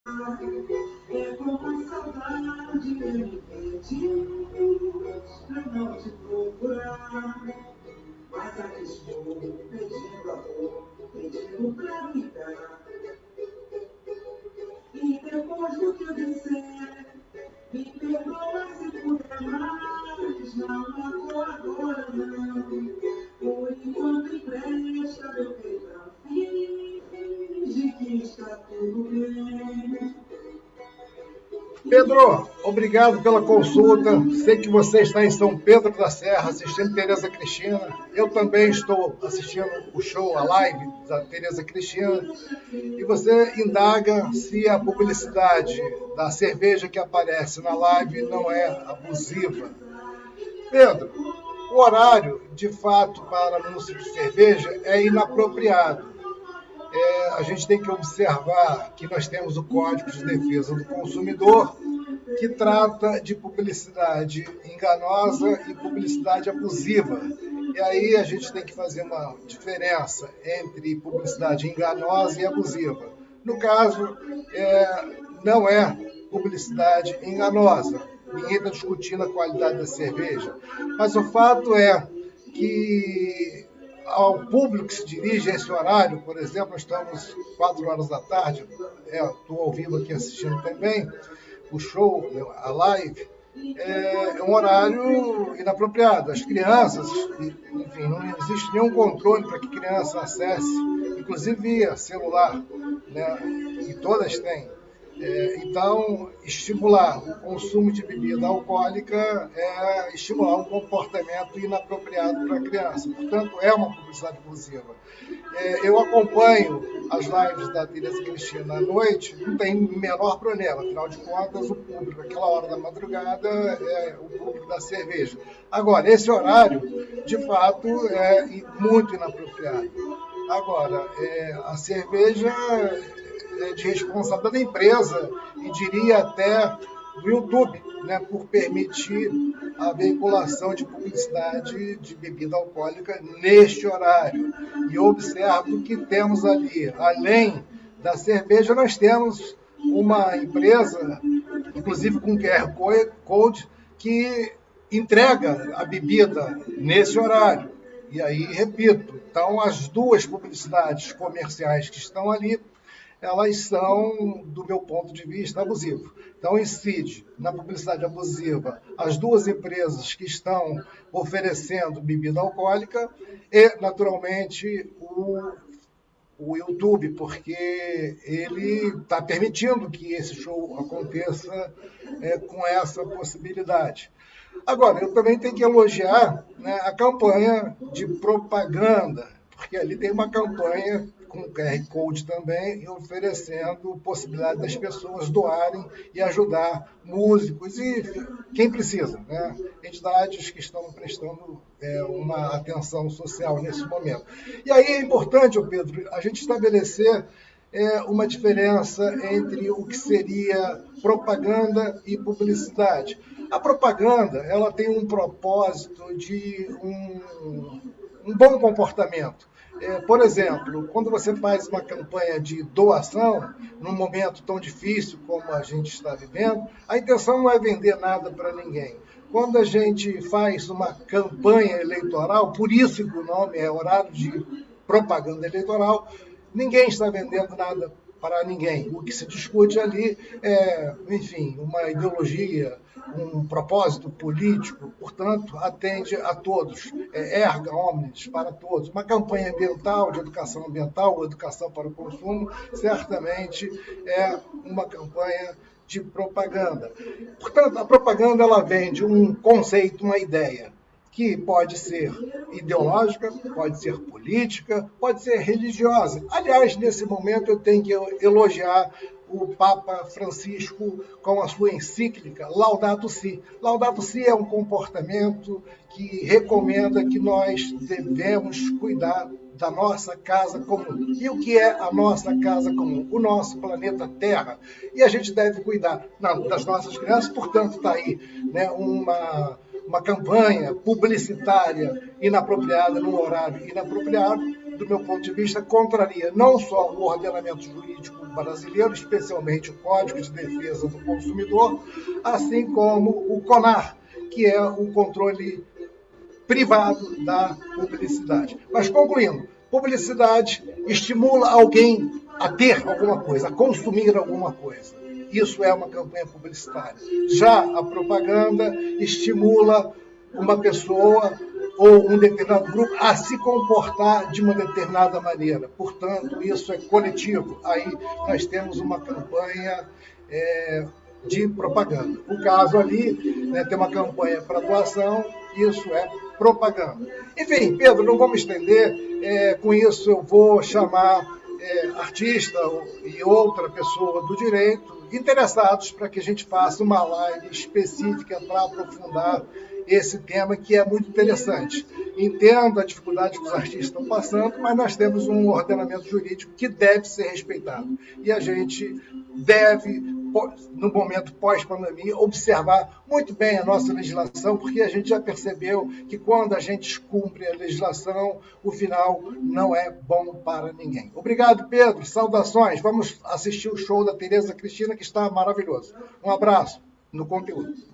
É como a saudade me diz pra não te procurar. Mas aqui estou pedindo amor, pedindo pra ficar. E depois do que eu disser, me perdoa se puder mais. Não magoa agora não. Por enquanto empresta meu peitão. Finge que está tudo bem. Pedro, obrigado pela consulta. Sei que você está em São Pedro da Serra assistindo Tereza Cristina. Eu também estou assistindo o show, a live da Tereza Cristina. E você indaga se a publicidade da cerveja que aparece na live não é abusiva. Pedro, o horário, de fato, para anúncio de cerveja é inapropriado. A gente tem que observar que nós temos o Código de Defesa do Consumidor, que trata de publicidade enganosa e publicidade abusiva. E aí a gente tem que fazer uma diferença entre publicidade enganosa e abusiva. No caso, não é publicidade enganosa. Ninguém está discutindo a qualidade da cerveja. Mas o fato é que ao público que se dirige a esse horário, por exemplo, nós estamos 4 horas da tarde, estou ao vivo aqui assistindo também o show, a live, é um horário inapropriado. As crianças, enfim, não existe nenhum controle para que criança acesse, inclusive via celular, né? E todas têm. Então, estimular o consumo de bebida alcoólica é estimular um comportamento inapropriado para a criança. Portanto, é uma publicidade abusiva. Eu acompanho as lives da Tereza Cristina à noite, não tem menor problema. Afinal de contas, o público, aquela hora da madrugada, é o público da cerveja. Agora, esse horário, de fato, é muito inapropriado. Agora, a cerveja de responsabilidade da empresa e diria até do YouTube, né, por permitir a veiculação de publicidade de bebida alcoólica neste horário. E eu observo que temos ali, além da cerveja, nós temos uma empresa, inclusive com QR Code, que entrega a bebida nesse horário. E aí, repito, então as duas publicidades comerciais que estão ali, elas são, do meu ponto de vista, abusivas. Então, incide na publicidade abusiva as duas empresas que estão oferecendo bebida alcoólica e, naturalmente, o YouTube, porque ele está permitindo que esse show aconteça com essa possibilidade. Agora, eu também tenho que elogiar, né, a campanha de propaganda, porque ali tem uma campanha com QR Code também, oferecendo possibilidade das pessoas doarem e ajudar músicos e quem precisa, né? Entidades que estão prestando uma atenção social nesse momento. E aí é importante, Pedro, a gente estabelecer uma diferença entre o que seria propaganda e publicidade. A propaganda, ela tem um propósito de um bom comportamento. Por exemplo, quando você faz uma campanha de doação, num momento tão difícil como a gente está vivendo, a intenção não é vender nada para ninguém. Quando a gente faz uma campanha eleitoral, por isso que o nome é horário de propaganda eleitoral, ninguém está vendendo nada para ninguém. O que se discute ali é, enfim, uma ideologia, um propósito político, portanto, atende a todos, erga omnes para todos. Uma campanha ambiental, de educação ambiental, ou educação para o consumo, certamente é uma campanha de propaganda. Portanto, a propaganda ela vende um conceito, uma ideia, que pode ser ideológica, pode ser política, pode ser religiosa. Aliás, nesse momento eu tenho que elogiar o Papa Francisco com a sua encíclica Laudato Si. Laudato Si é um comportamento que recomenda que nós devemos cuidar da nossa casa comum. E o que é a nossa casa comum? O nosso planeta Terra. E a gente deve cuidar das nossas crianças, portanto, está aí, né, uma campanha publicitária inapropriada, num horário inapropriado, do meu ponto de vista, contraria não só o ordenamento jurídico brasileiro, especialmente o Código de Defesa do Consumidor, assim como o CONAR, que é o controle privado da publicidade. Mas concluindo, publicidade estimula alguém a ter alguma coisa, a consumir alguma coisa. Isso é uma campanha publicitária. Já a propaganda estimula uma pessoa ou um determinado grupo a se comportar de uma determinada maneira. Portanto, isso é coletivo. Aí nós temos uma campanha de propaganda. O caso ali, né, tem uma campanha para doação, isso é propaganda. Enfim, Pedro, não vou me estender. Com isso eu vou chamar artista e outra pessoa do direito interessados para que a gente faça uma live específica para aprofundar esse tema que é muito interessante. Entendo a dificuldade que os artistas estão passando, mas nós temos um ordenamento jurídico que deve ser respeitado. E a gente deve, no momento pós-pandemia, observar muito bem a nossa legislação, porque a gente já percebeu que quando a gente descumpre a legislação, o final não é bom para ninguém. Obrigado, Pedro. Saudações. Vamos assistir o show da Tereza Cristina, que está maravilhoso. Um abraço no conteúdo.